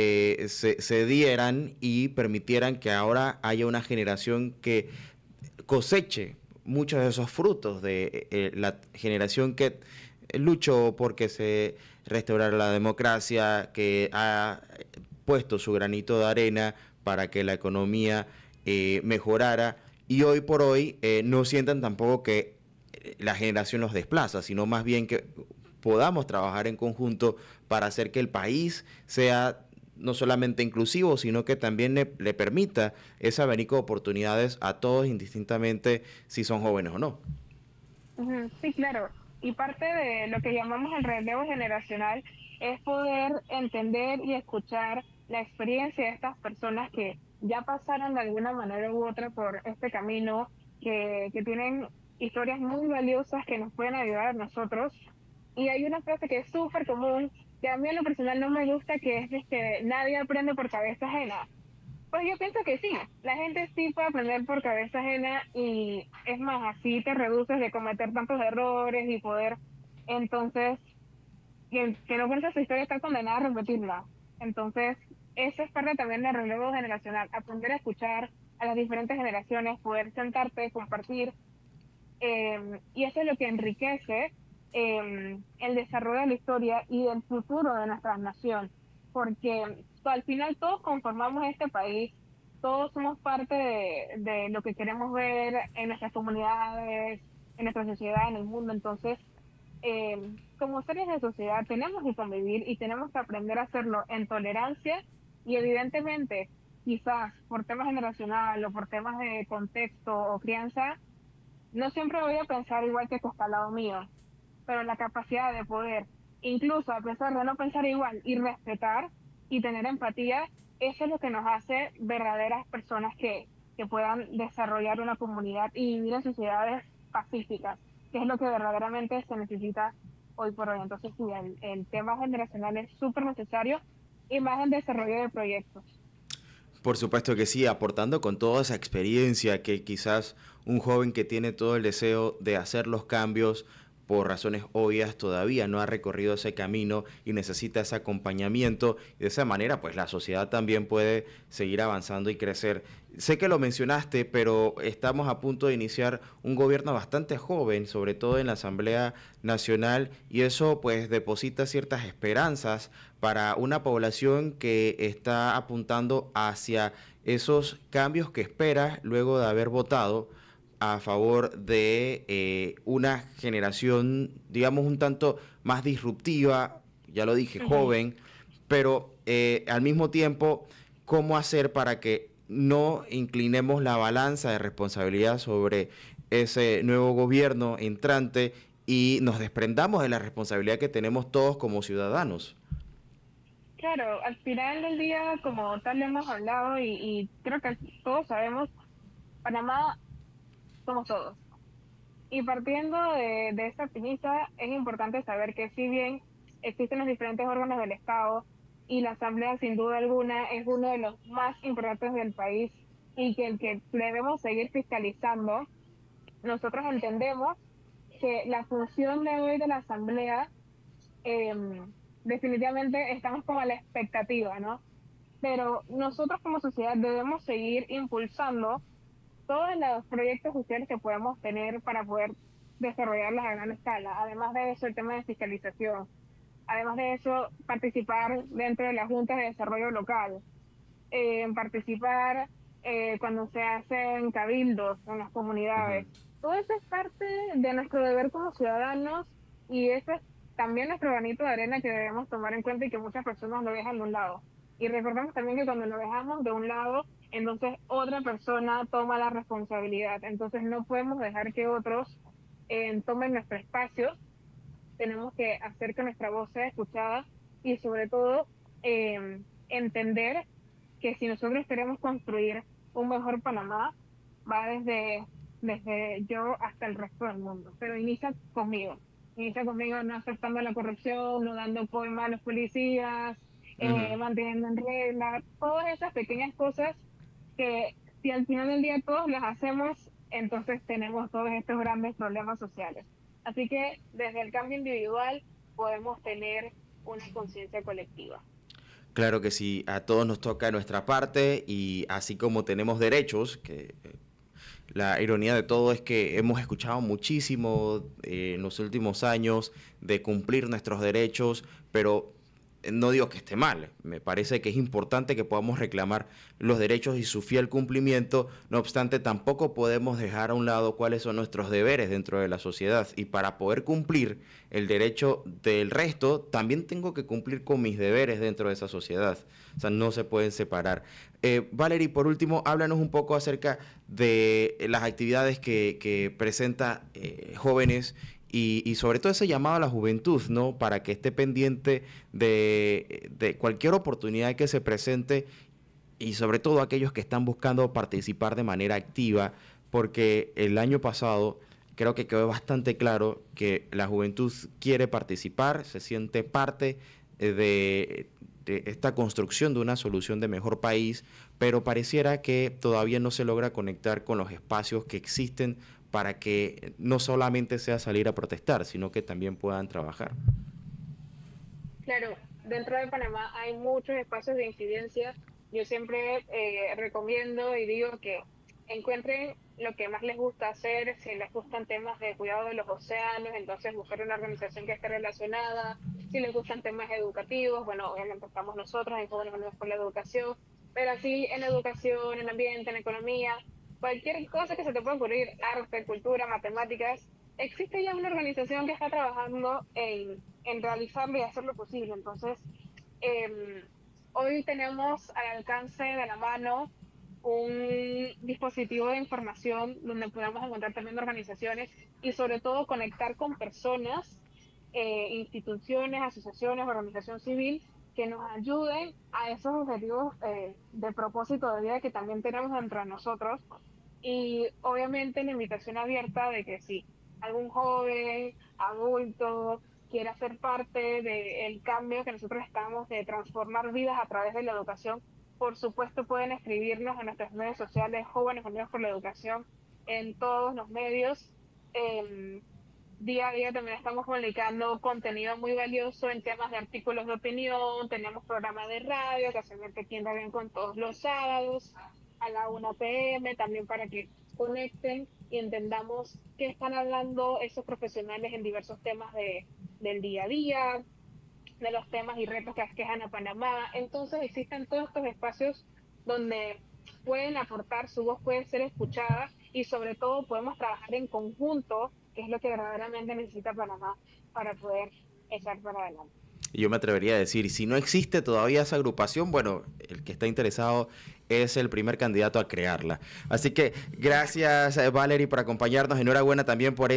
se dieran y permitieran que ahora haya una generación que coseche muchos de esos frutos de la generación que luchó porque se restaurara la democracia, que ha puesto su granito de arena para que la economía mejorara, y hoy por hoy no sientan tampoco que la generación los desplaza, sino más bien que podamos trabajar en conjunto para hacer que el país sea no solamente inclusivo, sino que también le permita ese abanico de oportunidades a todos, indistintamente si son jóvenes o no. Sí, claro. Y parte de lo que llamamos el relevo generacional es poder entender y escuchar la experiencia de estas personas que ya pasaron de alguna manera u otra por este camino, que tienen historias muy valiosas que nos pueden ayudar a nosotros. Y hay una frase que es súper común, que a mí en lo personal no me gusta, que es que nadie aprende por cabeza ajena. Pues yo pienso que sí, la gente sí puede aprender por cabeza ajena y es más, así te reduces de cometer tantos errores y poder, entonces, que no piensa su historia está condenada a repetirla. Entonces, eso es parte también del relevo generacional, aprender a escuchar a las diferentes generaciones, poder sentarte, compartir, y eso es lo que enriquece el desarrollo de la historia y el futuro de nuestra nación, porque al final todos conformamos este país, todos somos parte de lo que queremos ver en nuestras comunidades, en nuestra sociedad, en el mundo. Entonces, como seres de sociedad tenemos que convivir y tenemos que aprender a hacerlo en tolerancia y evidentemente, quizás por temas generacional o por temas de contexto o crianza, no siempre voy a pensar igual que está al lado mío, pero la capacidad de poder, incluso a pesar de no pensar igual y respetar y tener empatía, eso es lo que nos hace verdaderas personas que que puedan desarrollar una comunidad y vivir en sociedades pacíficas, que es lo que verdaderamente se necesita hoy por hoy. Entonces, sí, el tema generacional es súper necesario y más en desarrollo de proyectos. Por supuesto que sí, aportando con toda esa experiencia que quizás un joven que tiene todo el deseo de hacer los cambios por razones obvias todavía no ha recorrido ese camino y necesita ese acompañamiento, y de esa manera pues la sociedad también puede seguir avanzando y crecer. Sé que lo mencionaste, pero estamos a punto de iniciar un gobierno bastante joven, sobre todo en la Asamblea Nacional, y eso pues deposita ciertas esperanzas para una población que está apuntando hacia esos cambios que espera luego de haber votado a favor de una generación, digamos, un tanto más disruptiva, ya lo dije, joven, pero al mismo tiempo, ¿cómo hacer para que no inclinemos la balanza de responsabilidad sobre ese nuevo gobierno entrante y nos desprendamos de la responsabilidad que tenemos todos como ciudadanos? Claro, al final del día, como tal hemos hablado y creo que todos sabemos, Panamá somos todos. Y partiendo de esta premisa, es importante saber que si bien existen los diferentes órganos del Estado y la Asamblea sin duda alguna es uno de los más importantes del país y que el que debemos seguir fiscalizando, nosotros entendemos que la función de hoy de la Asamblea, definitivamente estamos como a la expectativa, ¿no? Pero nosotros como sociedad debemos seguir impulsando todos los proyectos sociales que podemos tener para poder desarrollarlos a gran escala. Además de eso, el tema de fiscalización. Además de eso, participar dentro de las juntas de desarrollo local. Participar cuando se hacen cabildos en las comunidades. Todo eso es parte de nuestro deber como ciudadanos y eso es también nuestro granito de arena que debemos tomar en cuenta y que muchas personas lo dejan de un lado. Y recordemos también que cuando lo dejamos de un lado, entonces otra persona toma la responsabilidad. Entonces no podemos dejar que otros tomen nuestro espacio. Tenemos que hacer que nuestra voz sea escuchada y sobre todo entender que si nosotros queremos construir un mejor Panamá, va desde yo hasta el resto del mundo. Pero inicia conmigo no aceptando la corrupción, no dando coima a los policías, manteniendo en regla, todas esas pequeñas cosas que si al final del día todos las hacemos, entonces tenemos todos estos grandes problemas sociales. Así que desde el cambio individual podemos tener una conciencia colectiva. Claro que sí, a todos nos toca nuestra parte y así como tenemos derechos, que la ironía de todo es que hemos escuchado muchísimo en los últimos años de cumplir nuestros derechos, pero no digo que esté mal, me parece que es importante que podamos reclamar los derechos y su fiel cumplimiento, no obstante tampoco podemos dejar a un lado cuáles son nuestros deberes dentro de la sociedad y para poder cumplir el derecho del resto también tengo que cumplir con mis deberes dentro de esa sociedad, o sea, no se pueden separar. Valerie, por último, háblanos un poco acerca de las actividades que presenta Jóvenes y sobre todo ese llamado a la juventud, ¿no? Para que esté pendiente de cualquier oportunidad que se presente y sobre todo aquellos que están buscando participar de manera activa, porque el año pasado creo que quedó bastante claro que la juventud quiere participar, se siente parte de esta construcción de una solución de mejor país, pero pareciera que todavía no se logra conectar con los espacios que existen para que no solamente sea salir a protestar, sino que también puedan trabajar. Claro, dentro de Panamá hay muchos espacios de incidencia. Yo siempre recomiendo y digo que encuentren lo que más les gusta hacer. Si les gustan temas de cuidado de los océanos, entonces buscar una organización que esté relacionada. Si les gustan temas educativos, bueno, obviamente estamos nosotros en Jóvenes Unidos por la Educación, pero así en educación, en ambiente, en economía, cualquier cosa que se te pueda ocurrir, arte, cultura, matemáticas, existe ya una organización que está trabajando en realizarlo y hacerlo posible. Entonces, hoy tenemos al alcance de la mano un dispositivo de información donde podamos encontrar también organizaciones y sobre todo conectar con personas, instituciones, asociaciones, organización civil que nos ayuden a esos objetivos de propósito de vida que también tenemos dentro de nosotros. Y obviamente la invitación abierta de que si algún joven, adulto, quiera ser parte del cambio que nosotros estamos de transformar vidas a través de la educación, por supuesto pueden escribirnos en nuestras redes sociales, Jóvenes Unidos por la Educación, en todos los medios. Día a día también estamos publicando contenido muy valioso en temas de artículos de opinión, tenemos programa de radio, casualmente aquí en Radio con todos los sábados a la 1 p.m., también para que conecten y entendamos qué están hablando esos profesionales en diversos temas del día a día, de los temas y retos que aquejan a Panamá. Entonces existen todos estos espacios donde pueden aportar, su voz puede ser escuchada y sobre todo podemos trabajar en conjunto, que es lo que verdaderamente necesita Panamá para poder echar para adelante. Y yo me atrevería a decir, si no existe todavía esa agrupación, bueno, el que está interesado es el primer candidato a crearla. Así que gracias, Valerie, por acompañarnos. Enhorabuena también por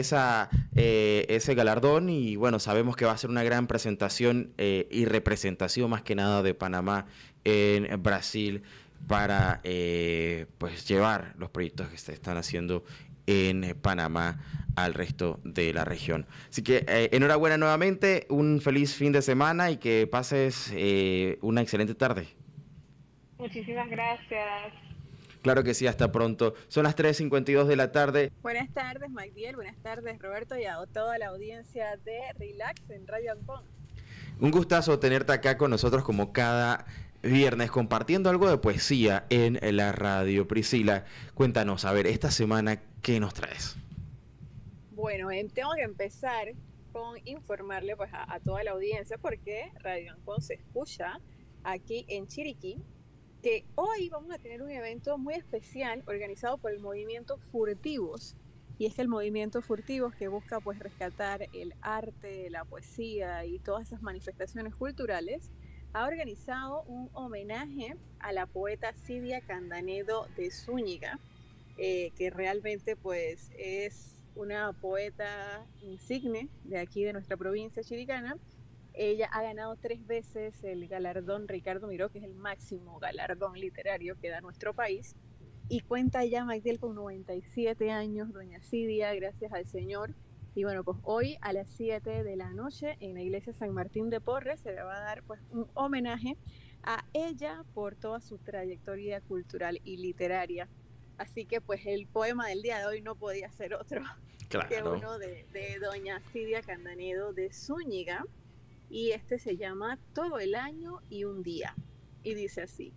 ese galardón. Y bueno, sabemos que va a ser una gran presentación y representación más que nada de Panamá en Brasil para pues llevar los proyectos que se están haciendo en Panamá al resto de la región. Así que enhorabuena nuevamente, un feliz fin de semana y que pases una excelente tarde. Muchísimas gracias. Claro que sí, hasta pronto. Son las 3:52 de la tarde. Buenas tardes, Magdiel, buenas tardes, Roberto, y a toda la audiencia de Relax en Radio Ancon. Un gustazo tenerte acá con nosotros como cada viernes compartiendo algo de poesía en la radio. Priscila, cuéntanos, a ver, esta semana, ¿qué nos traes? Bueno, tengo que empezar con informarle pues a toda la audiencia porque Radio Ancon se escucha aquí en Chiriquí, que hoy vamos a tener un evento muy especial organizado por el movimiento Furtivos. Y es que el movimiento Furtivos, que busca pues rescatar el arte, la poesía y todas esas manifestaciones culturales, ha organizado un homenaje a la poeta Cidia Candanedo de Zúñiga, que realmente pues es una poeta insigne de aquí de nuestra provincia chiricana. Ella ha ganado 3 veces el galardón Ricardo Miró, que es el máximo galardón literario que da nuestro país, y cuenta ya, Magdiel, con 97 años, doña Cidia, gracias al Señor. Y bueno, pues hoy a las 7 de la noche en la iglesia San Martín de Porres se le va a dar pues un homenaje a ella por toda su trayectoria cultural y literaria. Así que pues el poema del día de hoy no podía ser otro que uno de doña Cidia Candanedo de Zúñiga, y este se llama Todo el año y un día, y dice así: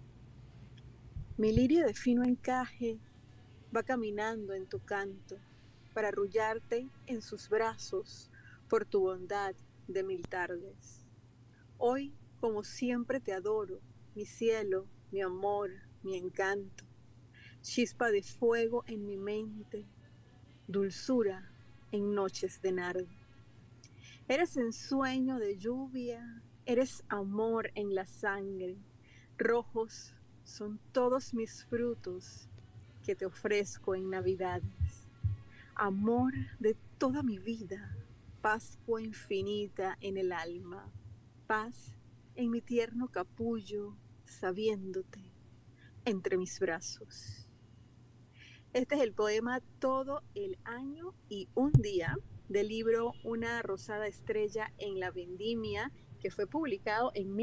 mi lirio de fino encaje va caminando en tu canto para arrullarte en sus brazos por tu bondad de 1000 tardes. Hoy, como siempre, te adoro, mi cielo, mi amor, mi encanto, chispa de fuego en mi mente, dulzura en noches de nardo. Eres ensueño de lluvia, eres amor en la sangre, rojos son todos mis frutos que te ofrezco en Navidades. Amor de toda mi vida, Pascua infinita en el alma, paz en mi tierno capullo, sabiéndote entre mis brazos. Este es el poema Todo el año y un día del libro Una rosada estrella en la vendimia, que fue publicado en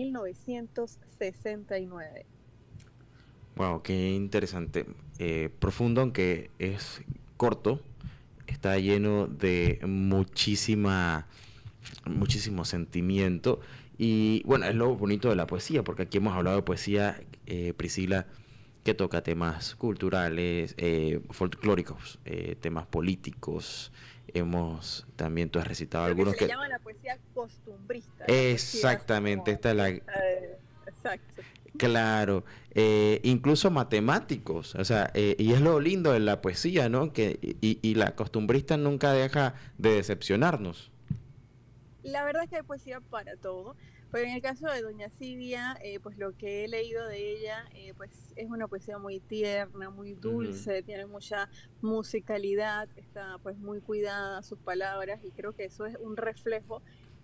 1969. Wow, qué interesante. Profundo, aunque es corto, está lleno de muchísimo sentimiento. Y bueno, es lo bonito de la poesía, porque aquí hemos hablado de poesía, Priscila, que toca temas culturales, folclóricos, temas políticos. Tú has recitado algunos que se llama la poesía costumbrista. Exactamente, esta es la... exacto. Claro, incluso matemáticos, o sea, y es lo lindo de la poesía, ¿no? Y la costumbrista nunca deja de decepcionarnos. La verdad es que hay poesía para todo, pero en el caso de doña Cidia, pues lo que he leído de ella, pues es una poesía muy tierna, muy dulce, tiene mucha musicalidad, está pues muy cuidada sus palabras, y creo que eso es un reflejo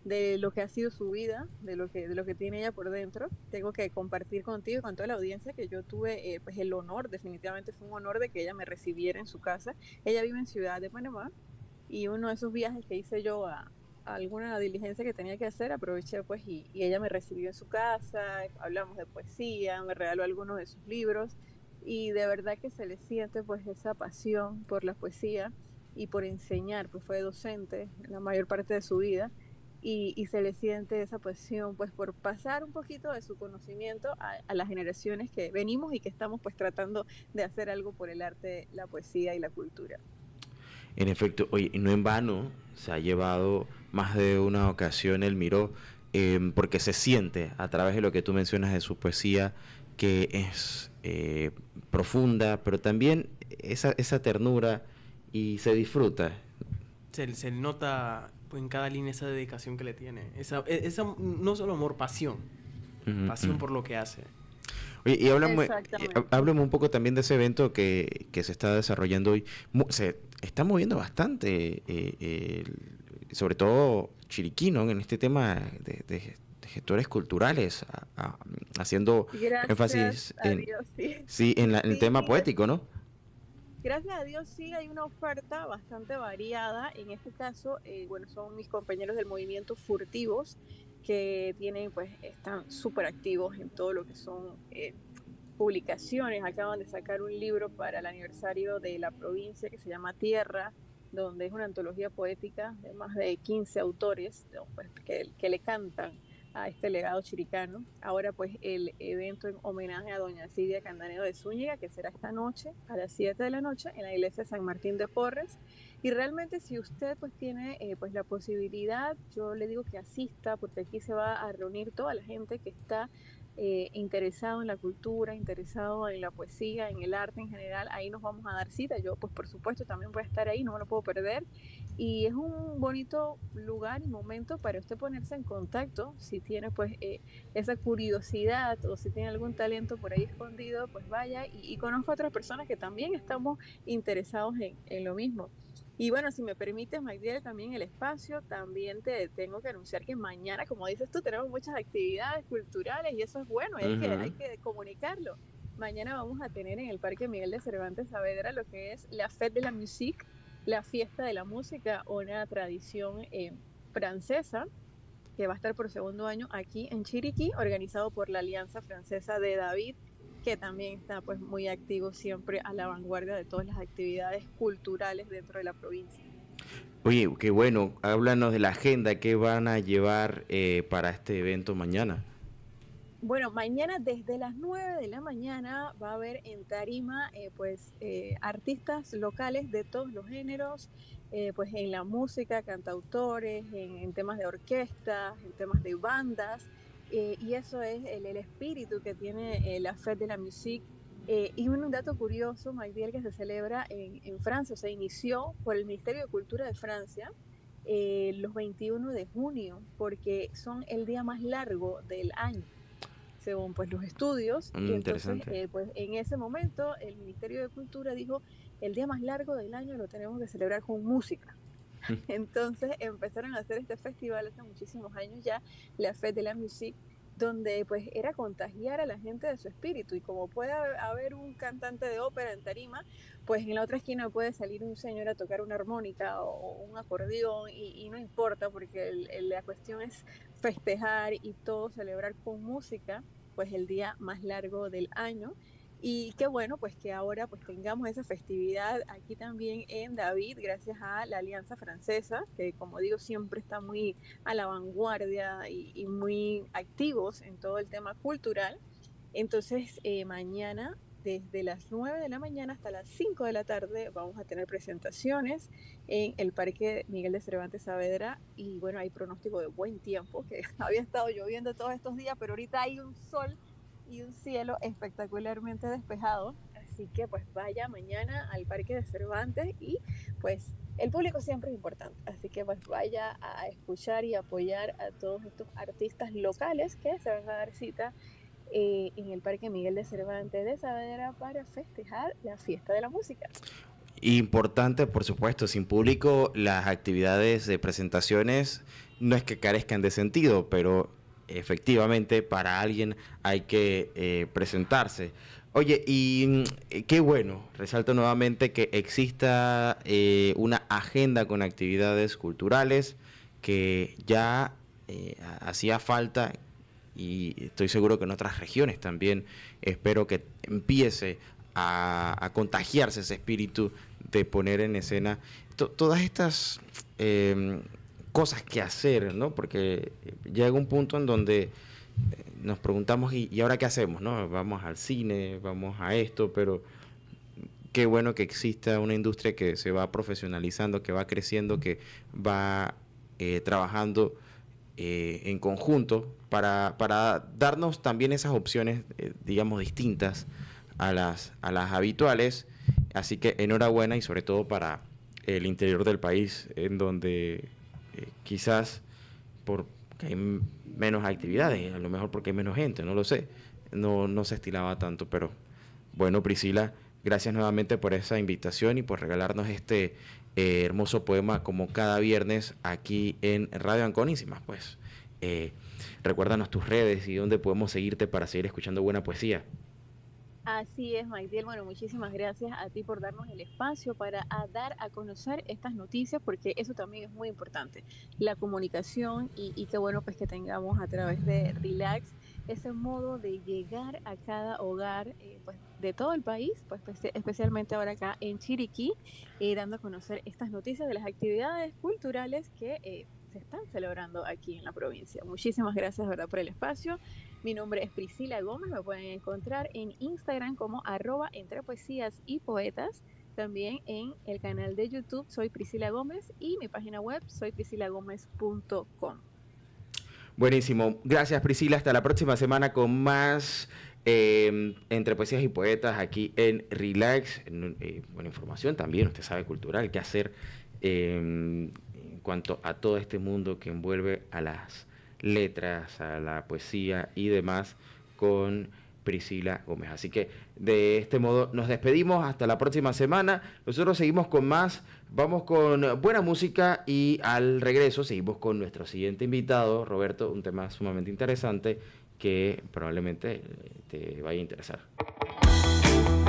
de lo que ha sido su vida, de lo que tiene ella por dentro. Tengo que compartir contigo y con toda la audiencia que yo tuve pues el honor, definitivamente fue un honor de que ella me recibiera en su casa. Ella vive en Ciudad de Panamá y uno de esos viajes que hice yo a alguna diligencia que tenía que hacer, aproveché pues y ella me recibió en su casa, hablamos de poesía, me regaló algunos de sus libros y de verdad que se le siente pues esa pasión por la poesía y por enseñar, pues fue docente la mayor parte de su vida y se le siente esa pasión pues por pasar un poquito de su conocimiento a las generaciones que venimos y que estamos pues tratando de hacer algo por el arte, la poesía y la cultura. En efecto, oye, no en vano se ha llevado más de una ocasión el Miró, porque se siente a través de lo que tú mencionas de su poesía, que es profunda, pero también esa ternura y se disfruta. Se nota en cada línea esa dedicación que le tiene. Esa no solo amor, pasión. Pasión por lo que hace. Oye, y háblame un poco también de ese evento que se está desarrollando hoy. Se está moviendo bastante, sobre todo Chiriquí, ¿no? En este tema de gestores culturales, haciendo énfasis en el tema poético, ¿no? Gracias a Dios sí hay una oferta bastante variada. En este caso, bueno, son mis compañeros del movimiento Furtivos que están súper activos en todo lo que son publicaciones. Acaban de sacar un libro para el aniversario de la provincia que se llama Tierra, donde es una antología poética de más de 15 autores pues, que le cantan a este legado chiricano. Ahora pues el evento en homenaje a doña Cidia Candaneo de Zúñiga, que será esta noche a las 7 de la noche en la iglesia de San Martín de Porres. Y realmente si usted pues tiene pues la posibilidad, yo le digo que asista, porque aquí se va a reunir toda la gente que está interesado en la cultura, interesado en la poesía, en el arte en general. Ahí nos vamos a dar cita. Yo pues por supuesto también voy a estar ahí, no me lo puedo perder. Y es un bonito lugar y momento para usted ponerse en contacto. Si tiene pues esa curiosidad o si tiene algún talento por ahí escondido, pues vaya y conozca a otras personas que también estamos interesados en lo mismo. Y bueno, si me permites, Magdiel, también el espacio, también te tengo que anunciar que mañana, como dices tú, tenemos muchas actividades culturales y eso es bueno, hay que comunicarlo. Mañana vamos a tener en el Parque Miguel de Cervantes Saavedra lo que es la Fête de la Musique, la fiesta de la música, una tradición francesa que va a estar por segundo año aquí en Chiriquí, organizado por la Alianza Francesa de David, que también está pues muy activo siempre a la vanguardia de todas las actividades culturales dentro de la provincia. Oye, qué bueno, háblanos de la agenda, ¿qué van a llevar para este evento mañana? Bueno, mañana desde las 9 de la mañana va a haber en tarima artistas locales de todos los géneros, pues en la música, cantautores, en temas de orquesta, en temas de bandas. Y eso es el espíritu que tiene la Fête de la Musique. Y un dato curioso, Magdiel, que se celebra en Francia, o sea, inició por el Ministerio de Cultura de Francia los 21 de junio, porque son el día más largo del año, según pues los estudios. Y entonces, pues en ese momento, el Ministerio de Cultura dijo, el día más largo del año lo tenemos que celebrar con música. Entonces empezaron a hacer este festival hace muchísimos años ya, la Fête de la Musique, donde pues era contagiar a la gente de su espíritu, y como puede haber un cantante de ópera en tarima, pues en la otra esquina puede salir un señor a tocar una armónica o un acordeón y no importa, porque la cuestión es festejar y todo celebrar con música pues el día más largo del año. Y qué bueno pues que ahora pues tengamos esa festividad aquí también en David, gracias a la Alianza Francesa, que como digo siempre está muy a la vanguardia y muy activos en todo el tema cultural. Entonces mañana desde las 9 de la mañana hasta las 5 de la tarde vamos a tener presentaciones en el Parque Miguel de Cervantes Saavedra, y bueno, hay pronóstico de buen tiempo, que había estado lloviendo todos estos días, pero ahorita hay un sol y un cielo espectacularmente despejado, así que pues vaya mañana al Parque de Cervantes, y pues el público siempre es importante, así que pues vaya a escuchar y apoyar a todos estos artistas locales que se van a dar cita en el Parque Miguel de Cervantes de Saavedra para festejar la fiesta de la música. Importante, por supuesto, sin público las actividades de presentaciones no es que carezcan de sentido, pero efectivamente para alguien hay que presentarse. Oye, y qué bueno, resalto nuevamente que exista una agenda con actividades culturales que ya hacía falta, y estoy seguro que en otras regiones también espero que empiece a contagiarse ese espíritu de poner en escena todas estas cosas que hacer, ¿no? Porque llega un punto en donde nos preguntamos, ¿y ahora qué hacemos? ¿No? Vamos al cine, vamos a esto, pero qué bueno que exista una industria que se va profesionalizando, que va creciendo, que va trabajando en conjunto para darnos también esas opciones, digamos, distintas a las habituales. Así que enhorabuena, y sobre todo para el interior del país, en donde quizás porque hay menos actividades, a lo mejor porque hay menos gente, no lo sé, no se estilaba tanto, pero bueno, Priscila, gracias nuevamente por esa invitación y por regalarnos este hermoso poema como cada viernes aquí en Radio Ancón. Y sin más, pues, recuérdanos tus redes y dónde podemos seguirte para seguir escuchando buena poesía. Así es, Magdiel. Bueno, muchísimas gracias a ti por darnos el espacio para dar a conocer estas noticias, porque eso también es muy importante, la comunicación, y qué bueno pues que tengamos a través de Relax ese modo de llegar a cada hogar pues de todo el país, pues especialmente ahora acá en Chiriquí, dando a conocer estas noticias de las actividades culturales que se están celebrando aquí en la provincia. Muchísimas gracias, ¿verdad?, por el espacio. Mi nombre es Priscila Gómez, me pueden encontrar en Instagram como @entrepoesiasypoetas, también en el canal de YouTube Soy Priscila Gómez, y mi página web soypriscilagomez.com. Buenísimo, gracias Priscila, hasta la próxima semana con más Entre Poesías y Poetas aquí en Relax. Buena información también, usted sabe, cultural, qué hacer en cuanto a todo este mundo que envuelve a las letras, a la poesía y demás, con Priscila Gómez. Así que de este modo nos despedimos hasta la próxima semana. Nosotros seguimos con más, vamos con buena música, y al regreso seguimos con nuestro siguiente invitado, Roberto, un tema sumamente interesante que probablemente te vaya a interesar.